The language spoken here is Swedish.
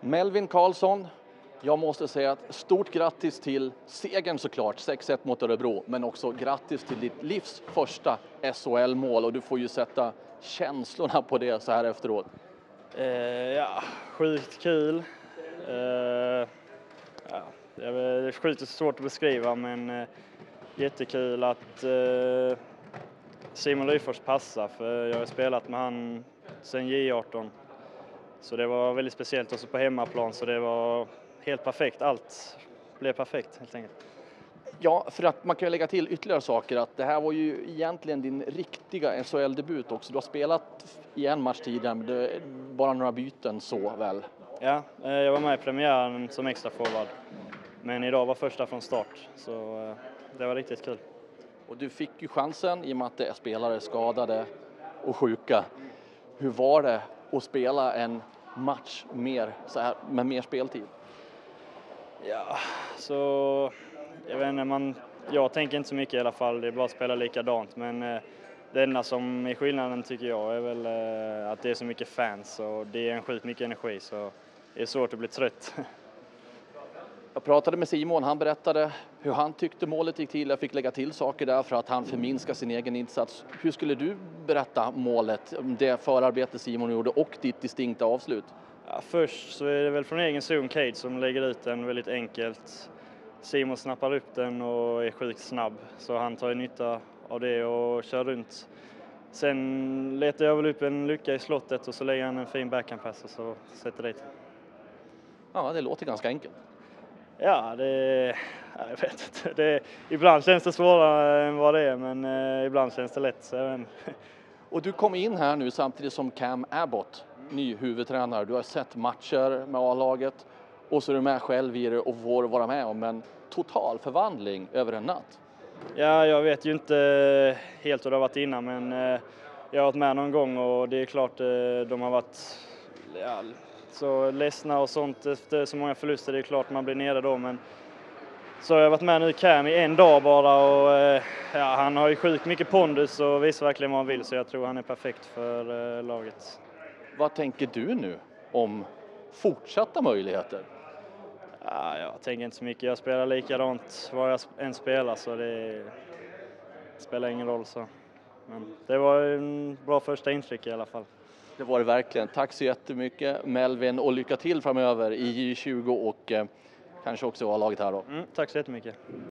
Melvin Karlsson, jag måste säga att stort grattis till segern såklart, 6-1 mot Örebro, men också grattis till ditt livs första SHL-mål och du får ju sätta känslorna på det så här efteråt. Ja, sjukt kul. Ja, det är sjukt svårt att beskriva, men jättekul att Simon Lyfors passar, för jag har spelat med han sedan J18. Så det var väldigt speciellt också på hemmaplan, så det var helt perfekt. Allt blev perfekt helt enkelt. Ja, för att man kan lägga till ytterligare saker att det här var ju egentligen din riktiga SHL-debut också. Du har spelat i en match tidigare, men det är bara några byten så väl. Ja, jag var med i premiären som extra forward, men idag var första från start, så det var riktigt kul. Och du fick ju chansen i och med att det är spelare skadade och sjuka. Hur var det att spela en match mer, så här, med mer speltid? Ja, så jag vet inte, jag tänker inte så mycket i alla fall, det är bara att spela likadant, men det enda som är skillnaden tycker jag är väl att det är så mycket fans och det är en sjukt mycket energi, så det är svårt att bli trött. Jag pratade med Simon, han berättade hur han tyckte målet gick till. Jag fick lägga till saker där för att han förminskar sin egen insats. Hur skulle du berätta målet, det förarbete Simon gjorde och ditt distinkta avslut? Ja, först så är det väl från egen zon Cade som lägger ut den väldigt enkelt. Simon snappar upp den och är sjukt snabb, så han tar nytta av det och kör runt. Sen letar jag väl upp en lucka i slottet och så lägger han en fin backhandpass och så sätter dit. Ja, det låter ganska enkelt. Ja, jag vet inte. Ibland känns det svårare än vad det är, men ibland känns det lätt. Så Och du kom in här nu samtidigt som Cam Abbott, ny huvudtränare. Du har sett matcher med A-laget och så är du med själv i det och får vara med om en total förvandling över en natt. Ja, jag vet ju inte helt hur det har varit innan, men jag har varit med någon gång och det är klart de har varit så ledsna och sånt efter så många förluster. Det är klart man blir nere då, men så har jag varit med nu i Cam i en dag bara och han har ju sjukt mycket pondus och visar verkligen vad han vill, så jag tror han är perfekt för laget. Vad tänker du nu om fortsatta möjligheter? Ja, jag tänker inte så mycket. Jag spelar likadant var jag än spelar, så det spelar ingen roll. Så. Men det var en bra första intryck i alla fall. Det var det verkligen. Tack så jättemycket Melvin och lycka till framöver i J20 och kanske också A-laget här då. Tack så jättemycket.